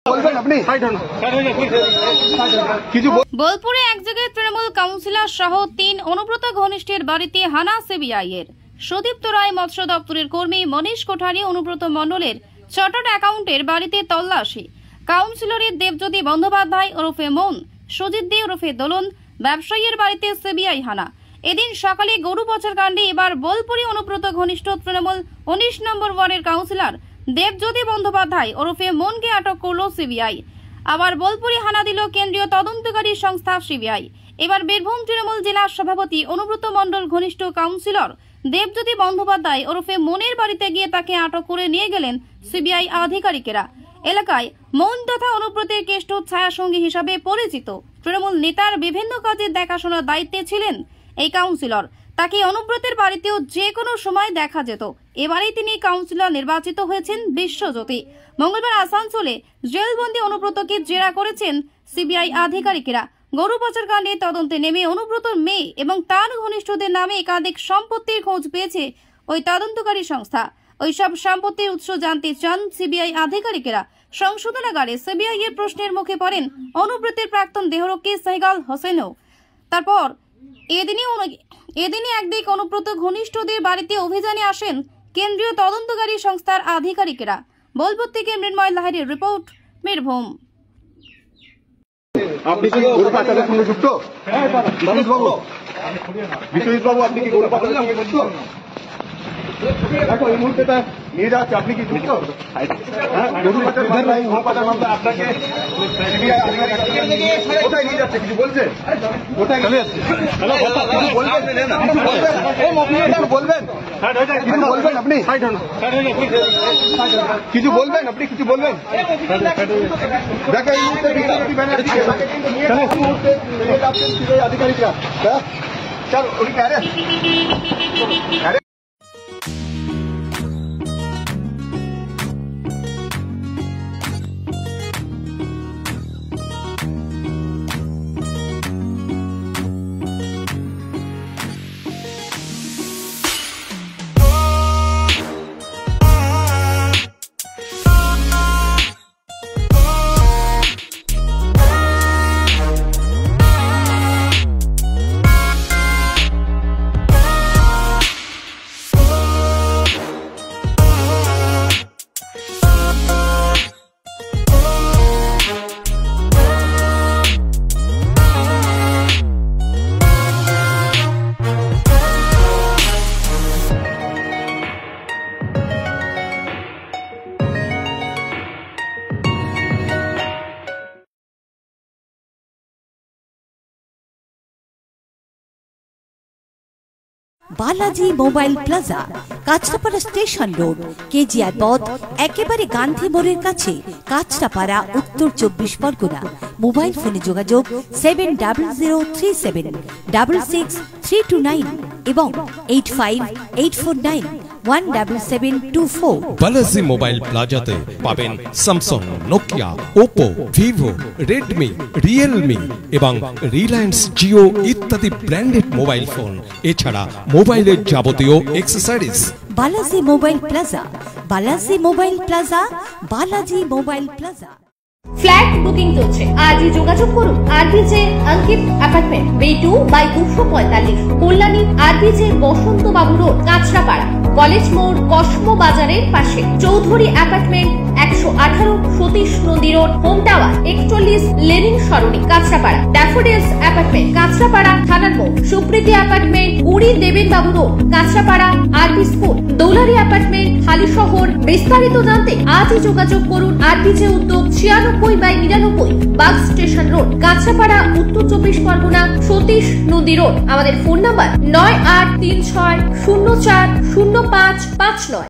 বোলপুরে একযোগে তৃণমূল কাউন্সিলর সহ ৩ অনুব্রত ঘনিষ্ঠের বাড়িতে হানা সিবিআই-এর। সুদীপ্ত রায় মৎস্য দপ্তরের কর্মী মনীষ কোঠারি অনুব্রত মণ্ডলের চার্টার্ড অ্যাকাউন্টের বাড়িতে তল্লাশি। কাউন্সিলরের দেবজ্যোতি বন্দ্যোপাধ্যায় ওরফে মন, সুজিত দে ওরফে দোলন ব্যবসায়ীর বাড়িতে সিবিআই হানা। এদিন সকালে গরু পাচার কাণ্ডে এবার বোলপুরে অনুব্রত ঘনিষ্ঠ তৃণমূল ১৯ নম্বর ওয়ার্ডের কাউন্সিলর দেবজ্যোতি বন্দ্যোপাধ্যায় ওরফে মনকে আটক করল সিবিআই। আবার বোলপুরে হানা দিল কেন্দ্রীয় তদন্তকারী সংস্থা সিবিআই। এবার বীরভূম তৃণমূল জেলার সভাপতি অনুব্রত মণ্ডল ঘনিষ্ঠ কাউন্সিলর দেবজ্যোতি বন্দ্যোপাধ্যায় ওরফে মনের বাড়িতে গিয়ে তাকে আটক করে নিয়ে গেলেন সিবিআই আধিকারিকেরা। এলাকায় মন তথা অনুব্রতের কেষ্ট ছায়াসঙ্গী হিসাবে পরিচিত তৃণমূল নেতার বিভিন্ন কাজের দেখাশোনার দায়িত্বে ছিলেন এই কাউন্সিলর। তাকে অনুব্রতের বাড়িতেও যে কোনো সময় দেখা যেত। এবারেই তিনি কাউন্সিলর নির্বাচিত হয়েছেন বিশ্বজ্যোতি। মঙ্গলবার আসানসোলে জেলবন্দি অনুব্রতকে জেরা করেছেন সিবিআই আধিকারিকেরা। গরু পাচার কাণ্ডে তদন্তে নেমে অনুব্রতর মেয়ে এবং তার ঘনিষ্ঠদের নামে একাধিক সম্পত্তির খোঁজ পেয়েছে ওই তদন্তকারী সংস্থা। ওইসব সম্পত্তির উৎস জানতে চান সিবিআই আধিকারিকেরা। সংশোধনাগারে সিবিআই এর প্রশ্নের মুখে পড়েন অনুব্রতের প্রাক্তন দেহরক্ষী সাইগাল হোসেনও। তারপর এদিনে একদিক অনুব্রত ঘনিষ্ঠদের বাড়িতে অভিযানে আসেন কেন্দ্রীয় তদন্তকারী সংস্থার আধিকারিকেরা। বোলপুর থেকে মৃন্ময় লাহিড়ীর রিপোর্ট, বীরভূম। আপনি কি গরু পাচারের সঙ্গে যুক্ত? বিশ্বজিৎ বাবু, আপনি কি গরু পাচারের সঙ্গে যুক্ত? দেখো এই মুহূর্তে নিয়ে যাচ্ছে, আপনি কি যুক্ত? গরু পাচার মামলা আপনাকে কোথায় নিয়ে যাচ্ছে কিছু বলছেন? কোথায় নিয়ে যাচ্ছে বলবেন? আপনি কিছু বলবেন? আপনি কিছু বলবেন? দেখো এই মুহূর্তে বিশ্বজ্যোতি ব্যানার্জি আধিকারিকরা চল উনি Balaji mobile plaza, Kanchrapara station road, KGR পথ, একেবারে গান্ধী মোড়ের কাছে, কাঁচরাপাড়া, উত্তর 24 পরগনা। মোবাইল ফোনে যোগাযোগ 7006766329 এবং 8584917724। বালাজি মোবাইল প্লাজাতে পাবেন Samsung, Nokia, Oppo, Vivo, Redmi, Realme এবং রিলায়েন্স জিও ইত্যাদি ব্র্যান্ডেড মোবাইল ফোন, এছাড়া মোবাইলের যাবতীয় accessories. Balaji mobile plaza, Balaji mobile plaza, Balaji mobile plaza. Flat booking চলছে, আজই যোগাযোগ করুন RBJ Ankit apartment, B2 by 245, Kalyani RBJ Basanta Babu road, Kanchrapara, college মোড়, কসমো বাজারের পাশে। চৌধুরী অ্যাপার্টমেন্ট 118 সতীশ নদী রোড, হোম টাওয়ার 41 লেনিন সরণি, কাঁচরাপাড়া। ড্যাফোডিলস অ্যাপার্টমেন্ট, কাঁচরাপাড়া থানার মোড়। সুপ্রীতি অ্যাপার্টমেন্ট 20 দেবেন বাবু রোড, কাঁচরাপাড়া আরবি স্কুল। দৌলারি অ্যাপার্টমেন্ট হালিশহর। বিস্তারিত জানতে আজই যোগাযোগ করুন আরবিজে উদ্যোগ 96/99 বাগ স্টেশন রোড, কাঁচরাপাড়া, উত্তর 24 পরগনা, সতীশ নদী রোড। আমাদের ফোন নাম্বার 9836040559।